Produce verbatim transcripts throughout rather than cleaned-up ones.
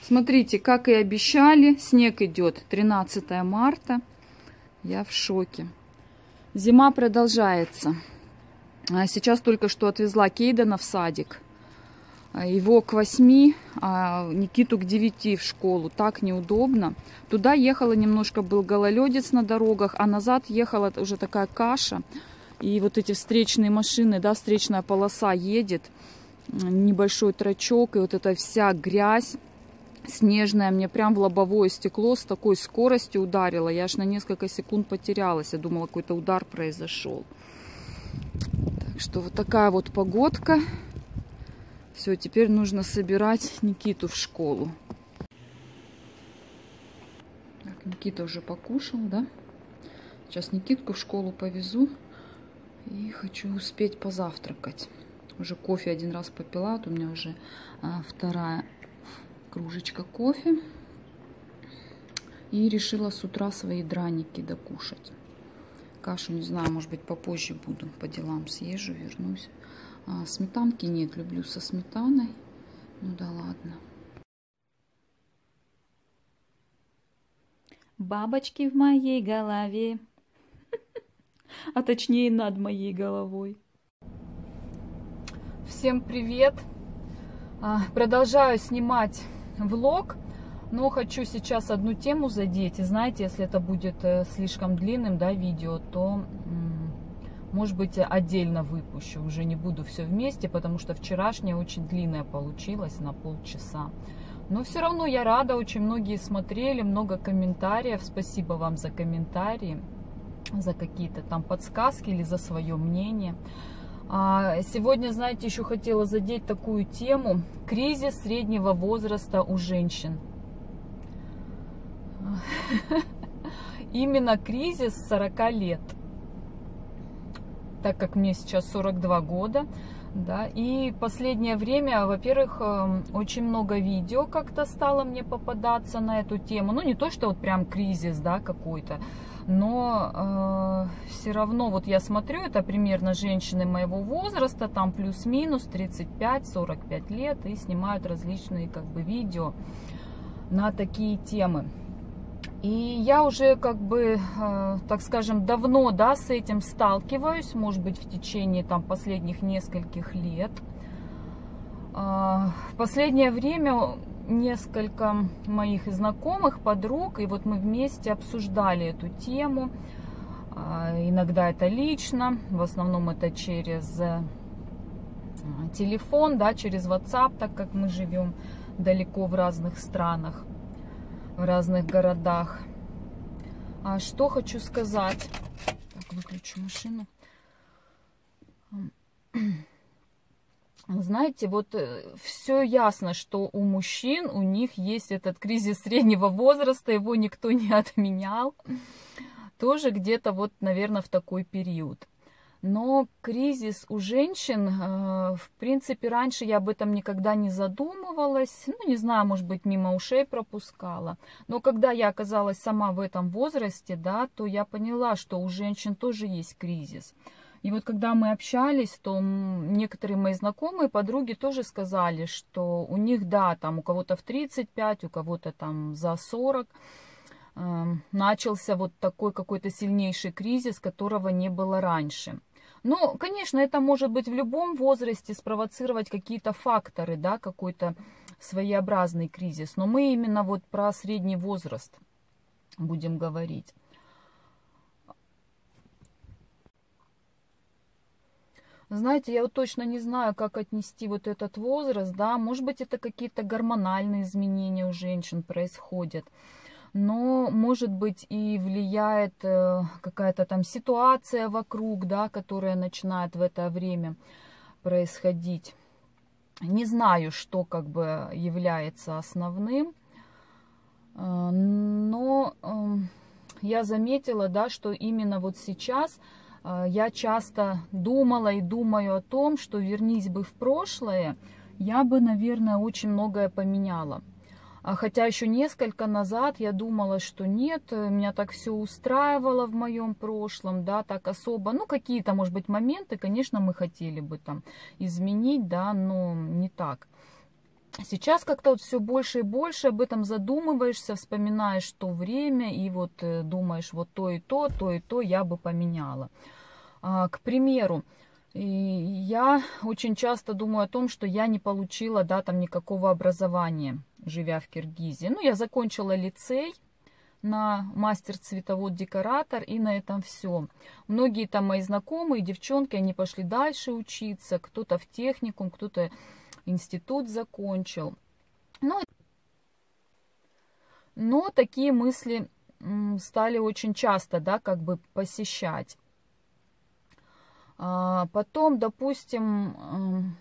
Смотрите, как и обещали, снег идет. тринадцатое марта. Я в шоке. Зима продолжается. Сейчас только что отвезла Кейдена в садик. Его к восьми, а Никиту к девяти в школу. Так неудобно. Туда ехала немножко, был гололедец на дорогах, а назад ехала уже такая каша. И вот эти встречные машины, да, встречная полоса едет. Небольшой трачок, и вот эта вся грязь снежная мне прям в лобовое стекло с такой скоростью ударила. Я аж на несколько секунд потерялась. Я думала, какой-то удар произошел. Так что вот такая вот погодка. Все, теперь нужно собирать Никиту в школу. Так, Никита уже покушал, да? Сейчас Никитку в школу повезу. И хочу успеть позавтракать. Уже кофе один раз попила. Вот у меня уже а, вторая кружечка кофе. И решила с утра свои драники докушать. Кашу, не знаю, может быть, попозже буду. По делам съезжу, вернусь. А, сметанки нет, люблю со сметаной. Ну да ладно. Бабочки в моей голове. А точнее над моей головой. Всем привет! Продолжаю снимать влог, но хочу сейчас одну тему задеть. И знаете, если это будет слишком длинным, да, видео, то, может быть, отдельно выпущу. Уже не буду все вместе, потому что вчерашнее очень длинное получилось, на полчаса. Но все равно я рада, очень многие смотрели, много комментариев. Спасибо вам за комментарии, за какие-то там подсказки или за свое мнение. Сегодня, знаете, еще хотела задеть такую тему: кризис среднего возраста у женщин. Именно кризис сорока лет, так как мне сейчас сорок два года, да, и последнее время, во-первых, очень много видео как-то стало мне попадаться на эту тему. Ну, не то, что вот прям кризис, да, какой-то, но э, все равно вот я смотрю, это примерно женщины моего возраста, там плюс-минус тридцать пять сорок пять лет, и снимают различные как бы видео на такие темы. И я уже как бы, э, так скажем, давно, да, с этим сталкиваюсь, может быть, в течение там последних нескольких лет. Э, в последнее время несколько моих знакомых, подруг, и вот мы вместе обсуждали эту тему. Иногда это лично, в основном это через телефон, да, через WhatsApp, так как мы живем далеко в разных странах, в разных городах. А что хочу сказать? Так, выключу машину. Знаете, вот все ясно, что у мужчин, у них есть этот кризис среднего возраста, его никто не отменял. Тоже где-то вот, наверное, в такой период. Но кризис у женщин, в принципе, раньше я об этом никогда не задумывалась. Ну, не знаю, может быть, мимо ушей пропускала. Но когда я оказалась сама в этом возрасте, да, то я поняла, что у женщин тоже есть кризис. И вот когда мы общались, то некоторые мои знакомые, подруги тоже сказали, что у них, да, там у кого-то в тридцать пять, у кого-то там за сорок э, начался вот такой какой-то сильнейший кризис, которого не было раньше. Ну, конечно, это может быть в любом возрасте спровоцировать какие-то факторы, да, какой-то своеобразный кризис. Но мы именно вот про средний возраст будем говорить. Знаете, я вот точно не знаю, как отнести вот этот возраст, да, может быть, это какие-то гормональные изменения у женщин происходят, но, может быть, и влияет какая-то там ситуация вокруг, да, которая начинает в это время происходить. Не знаю, что как бы является основным, но я заметила, да, что именно вот сейчас я часто думала и думаю о том, что вернись бы в прошлое, я бы, наверное, очень многое поменяла. Хотя еще несколько назад я думала, что нет, меня так все устраивало в моем прошлом, да, так особо, ну, какие-то, может быть, моменты, конечно, мы хотели бы там изменить, да, но не так. Сейчас как-то вот все больше и больше об этом задумываешься, вспоминаешь то время и вот думаешь, вот то и то, то и то я бы поменяла. К примеру, я очень часто думаю о том, что я не получила, да, там никакого образования, живя в Киргизии. Ну, я закончила лицей на мастер-цветовод-декоратор, и на этом все. Многие там мои знакомые, девчонки, они пошли дальше учиться, кто-то в техникум, кто-то институт закончил. Но, но такие мысли стали очень часто, да, как бы посещать. А потом, допустим,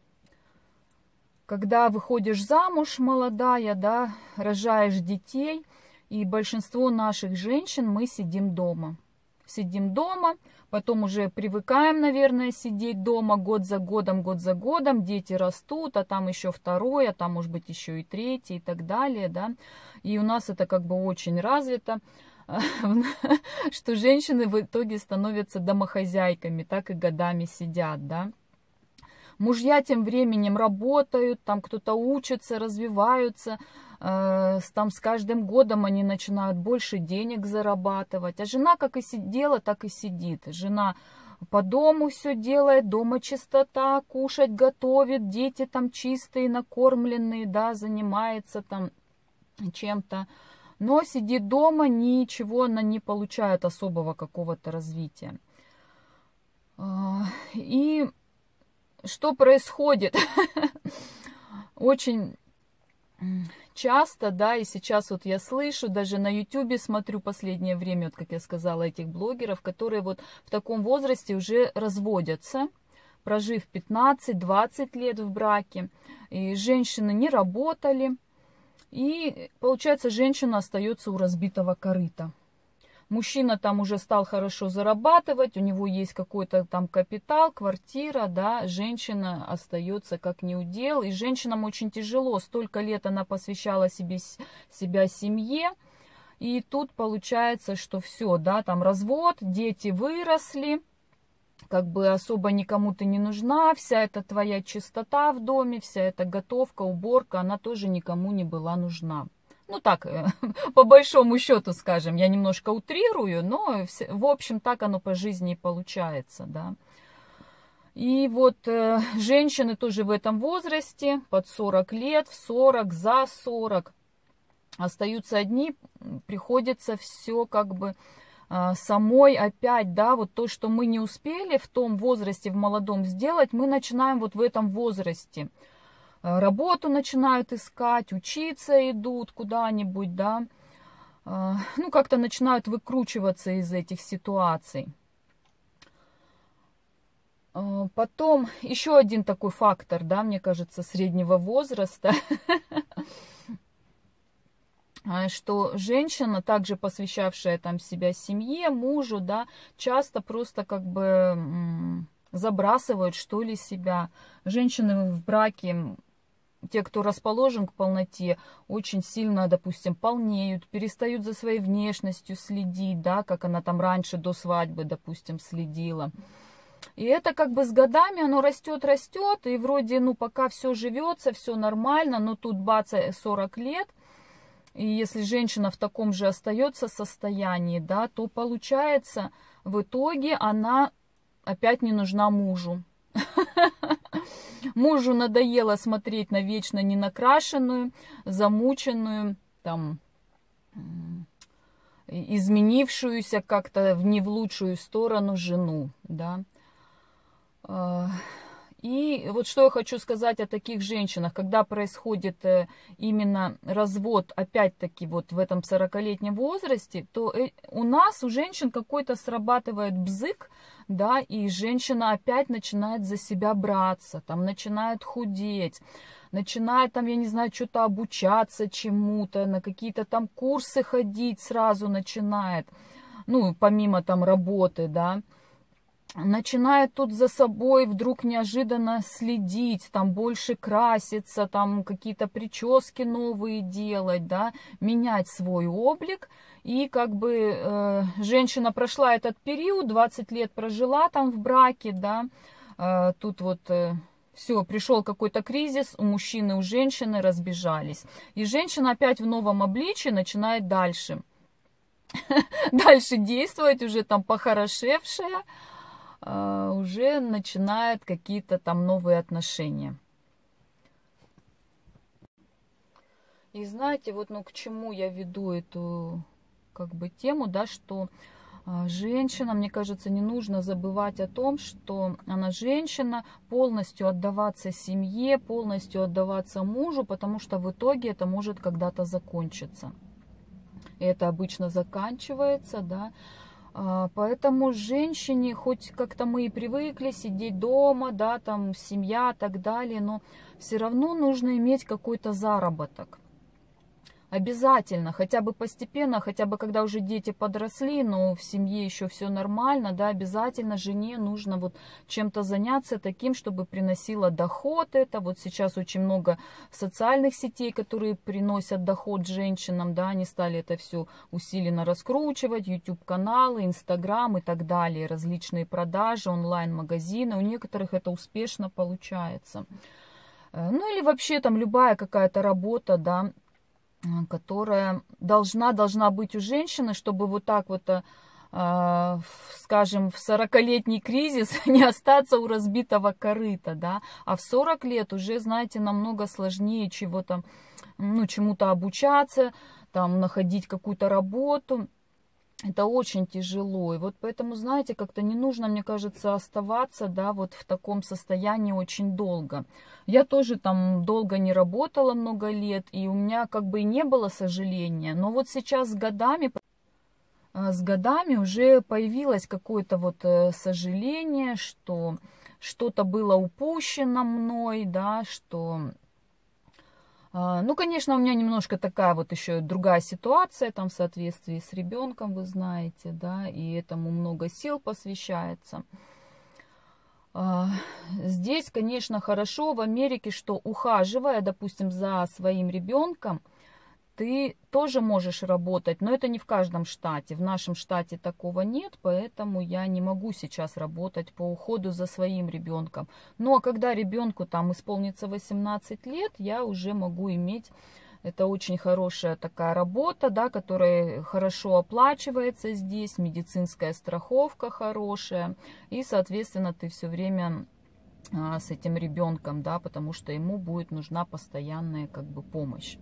когда выходишь замуж молодая, да, рожаешь детей, и большинство наших женщин, мы сидим дома. Сидим дома, потом уже привыкаем, наверное, сидеть дома год за годом, год за годом, дети растут, а там еще второй, а там, может быть, еще и третий и так далее, да. И у нас это как бы очень развито, что женщины в итоге становятся домохозяйками, так и годами сидят, да. Мужья тем временем работают, там кто-то учится, развиваются, э, там с каждым годом они начинают больше денег зарабатывать. А жена как и сидела, так и сидит. Жена по дому все делает, дома чистота, кушать готовит, дети там чистые, накормленные, да, занимается там чем-то. Но сидит дома, ничего она не получает особого какого-то развития. И что происходит? Очень часто, да, и сейчас вот я слышу, даже на ютубе смотрю последнее время, вот как я сказала, этих блогеров, которые вот в таком возрасте уже разводятся, прожив пятнадцать-двадцать лет в браке, и женщины не работали, и получается, женщина остается у разбитого корыта. Мужчина там уже стал хорошо зарабатывать, у него есть какой-то там капитал, квартира, да, женщина остается как неудел, и женщинам очень тяжело, столько лет она посвящала себе, себя семье, и тут получается, что все, да, там развод, дети выросли, как бы особо никому ты не нужна, вся эта твоя чистота в доме, вся эта готовка, уборка, она тоже никому не была нужна. Ну так, по большому счету, скажем, я немножко утрирую, но в общем так оно по жизни и получается, да. И вот э, женщины тоже в этом возрасте, под сорок лет, в сорок, за сорок, остаются одни, приходится все как бы э, самой опять, да, вот то, что мы не успели в том возрасте, в молодом сделать, мы начинаем вот в этом возрасте. Работу начинают искать, учиться идут куда-нибудь, да, ну, как-то начинают выкручиваться из этих ситуаций. Потом еще один такой фактор, да, мне кажется, среднего возраста, что женщина, также посвящавшая там себя семье, мужу, да, часто просто как бы забрасывают, что ли, себя. Женщины в браке, те, кто расположен к полноте, очень сильно, допустим, полнеют, перестают за своей внешностью следить, да, как она там раньше до свадьбы, допустим, следила. И это как бы с годами оно растет, растет, и вроде, ну, пока все живется, все нормально, но тут бац, сорок лет, и если женщина в таком же остается состоянии, да, то получается, в итоге она опять не нужна мужу. Мужу надоело смотреть на вечно ненакрашенную, замученную, там, изменившуюся как-то не в лучшую сторону жену, да. И вот что я хочу сказать о таких женщинах, когда происходит именно развод, опять-таки, вот в этом сорокалетнем возрасте, то у нас, у женщин какой-то срабатывает бзык, да, и женщина опять начинает за себя браться, там, начинает худеть, начинает, там, я не знаю, что-то обучаться чему-то, на какие-то там курсы ходить сразу начинает, ну, помимо там работы, да. Начинает тут за собой вдруг неожиданно следить, там больше краситься, там какие-то прически новые делать, да, менять свой облик. И как бы э, женщина прошла этот период, двадцать лет прожила там в браке, да, э, тут вот э, Все, пришел какой-то кризис, у мужчины, у женщины разбежались. И женщина опять в новом обличии начинает дальше. Дальше действовать, уже там похорошевшая, уже начинает какие-то там новые отношения. И знаете, вот ну к чему я веду эту как бы тему, да, что женщина, мне кажется, не нужно забывать о том, что она женщина, полностью отдаваться семье, полностью отдаваться мужу, потому что в итоге это может когда-то закончиться. И это обычно заканчивается, да. Поэтому женщине, хоть как-то мы и привыкли сидеть дома, да, там семья и так далее, но все равно нужно иметь какой-то заработок. Обязательно, хотя бы постепенно, хотя бы когда уже дети подросли, но в семье еще все нормально, да, обязательно жене нужно вот чем-то заняться таким, чтобы приносило доход это. Вот сейчас очень много социальных сетей, которые приносят доход женщинам, да, они стали это все усиленно раскручивать, YouTube-каналы, Instagram и так далее, различные продажи, онлайн-магазины, у некоторых это успешно получается. Ну или вообще там любая какая-то работа, да, которая должна, должна быть у женщины, чтобы вот так вот, э, скажем, в сорокалетний кризис не остаться у разбитого корыта, да, а в сорок лет уже, знаете, намного сложнее чего-то, ну, чему-то обучаться, там, находить какую-то работу. Это очень тяжело. И вот поэтому, знаете, как-то не нужно, мне кажется, оставаться, да, вот в таком состоянии очень долго. Я тоже там долго не работала, много лет, и у меня как бы и не было сожаления. Но вот сейчас с годами, с годами уже появилось какое-то вот сожаление, что что-то было упущено мной, да, что... Ну, конечно, у меня немножко такая вот еще другая ситуация, там, в соответствии с ребенком, вы знаете, да, и этому много сил посвящается. Здесь, конечно, хорошо в Америке, что ухаживая, допустим, за своим ребенком, ты тоже можешь работать, но это не в каждом штате. В нашем штате такого нет, поэтому я не могу сейчас работать по уходу за своим ребенком. Ну, а когда ребенку там исполнится восемнадцать лет, я уже могу иметь, это очень хорошая такая работа, да, которая хорошо оплачивается здесь, медицинская страховка хорошая, и, соответственно, ты все время а, с этим ребенком, да, потому что ему будет нужна постоянная как бы помощь.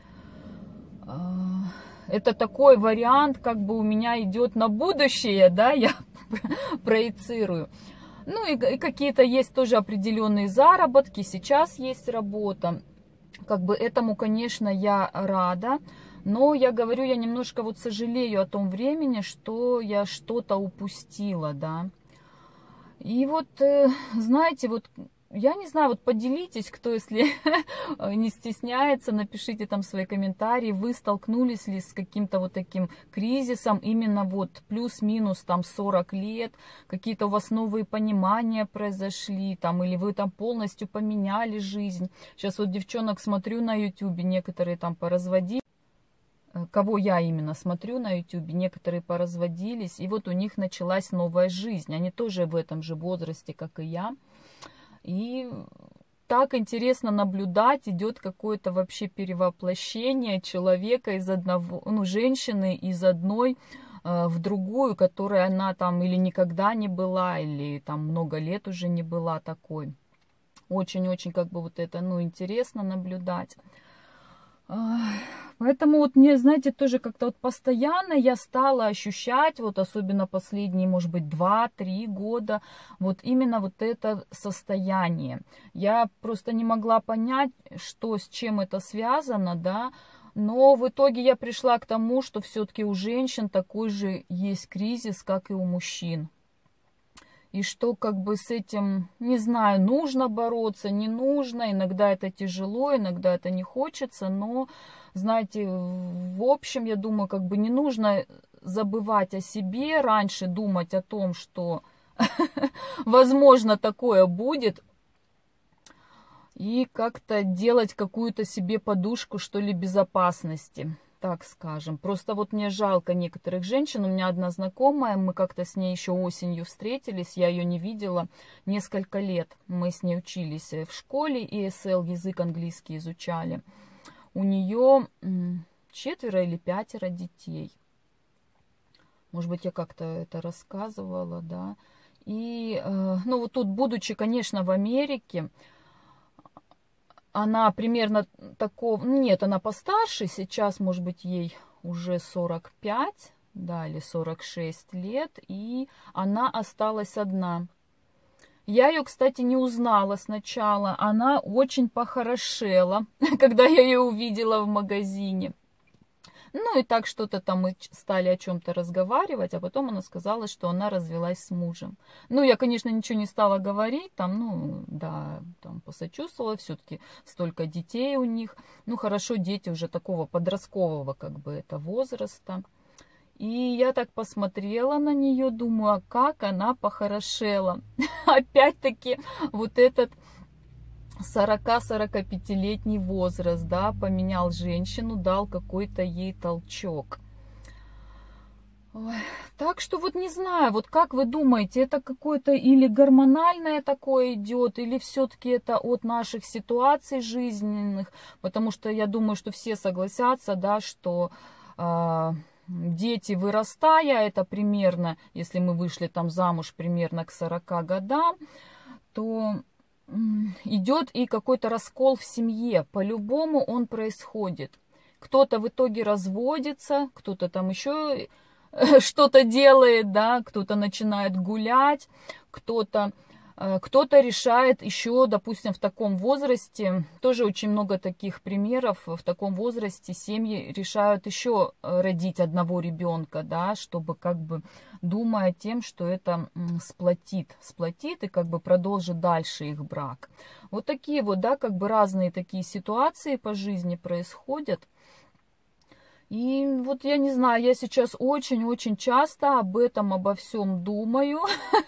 Это такой вариант, как бы у меня идет на будущее, да, я проецирую. Ну и, и какие-то есть тоже определенные заработки, сейчас есть работа. Как бы этому, конечно, я рада, но я говорю, я немножко вот сожалею о том времени, что я что-то упустила, да. И вот, знаете, вот... Я не знаю, вот поделитесь, кто, если не стесняется, напишите там свои комментарии, вы столкнулись ли с каким-то вот таким кризисом, именно вот плюс-минус там сорок лет, какие-то у вас новые понимания произошли, там, или вы там полностью поменяли жизнь. Сейчас вот девчонок смотрю на ютубе, некоторые там поразводились, кого я именно смотрю на ютубе, некоторые поразводились, и вот у них началась новая жизнь, они тоже в этом же возрасте, как и я. И так интересно наблюдать, идет какое-то вообще перевоплощение человека из одного, ну, женщины из одной э, в другую, которая она там или никогда не была, или там много лет уже не была такой. Очень-очень как бы вот это, ну, интересно наблюдать. Поэтому вот мне, знаете, тоже как-то вот постоянно я стала ощущать, вот особенно последние, может быть, два-три года, вот именно вот это состояние. Я просто не могла понять, что с чем это связано, да, но в итоге я пришла к тому, что все-таки у женщин такой же есть кризис, как и у мужчин. И что как бы с этим, не знаю, нужно бороться, не нужно, иногда это тяжело, иногда это не хочется, но, знаете, в общем, я думаю, как бы не нужно забывать о себе, раньше думать о том, что, возможно, такое будет, и как-то делать какую-то себе подушку, что ли, безопасности. так скажем. Просто вот мне жалко некоторых женщин. У меня одна знакомая, мы как-то с ней еще осенью встретились, я ее не видела несколько лет. Мы с ней учились в школе, и эс эл, язык английский изучали. У нее четверо или пятеро детей. Может быть, я как-то это рассказывала, да. И, ну, вот тут, будучи, конечно, в Америке, она примерно такого, нет, она постарше, сейчас, может быть, ей уже сорок пять, да, или сорок шесть лет, и она осталась одна. Я ее, кстати, не узнала сначала, она очень похорошела, когда я ее увидела в магазине. Ну и так что-то там мы стали о чем-то разговаривать, а потом она сказала, что она развелась с мужем. Ну, я, конечно, ничего не стала говорить, там, ну, да, там посочувствовала, все-таки столько детей у них. Ну, хорошо, дети уже такого подросткового, как бы, это возраста. И я так посмотрела на нее, думаю, а как она похорошела. Опять-таки, вот этот сорок-сорокапятилетний возраст, да, поменял женщину, дал какой-то ей толчок. Ой, так что вот не знаю, вот как вы думаете, это какое-то или гормональное такое идет, или все-таки это от наших ситуаций жизненных, потому что я думаю, что все согласятся, да, что э, дети вырастая, это примерно, если мы вышли там замуж примерно к сорока годам, то идет и какой-то раскол в семье. По-любому он происходит. Кто-то в итоге разводится, кто-то там еще что-то делает, да, кто-то начинает гулять, кто-то кто-то решает еще, допустим, в таком возрасте, тоже очень много таких примеров, в таком возрасте семьи решают еще родить одного ребенка, да, чтобы как бы думая тем, что это сплотит, сплотит и как бы продолжит дальше их брак. Вот такие вот, да, как бы разные такие ситуации по жизни происходят. И вот я не знаю, я сейчас очень-очень часто об этом, обо всем думаю.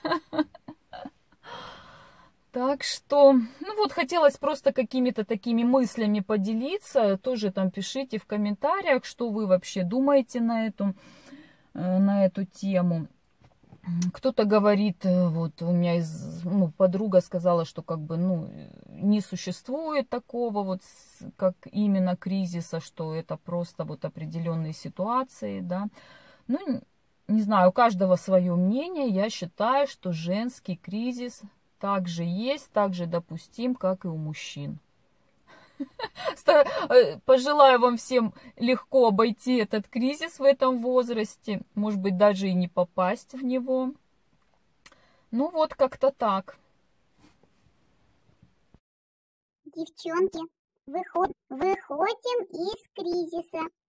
Так что, ну вот, хотелось просто какими-то такими мыслями поделиться. Тоже там пишите в комментариях, что вы вообще думаете на эту, на эту тему. Кто-то говорит, вот у меня из, ну, подруга сказала, что как бы, ну, не существует такого вот, как именно кризиса, что это просто вот определенные ситуации, да. Ну, не знаю, у каждого свое мнение. Я считаю, что женский кризис также есть, также допустим, как и у мужчин. Пожелаю вам всем легко обойти этот кризис в этом возрасте. Может быть, даже и не попасть в него. Ну вот, как-то так. Девчонки, выход, выходим из кризиса.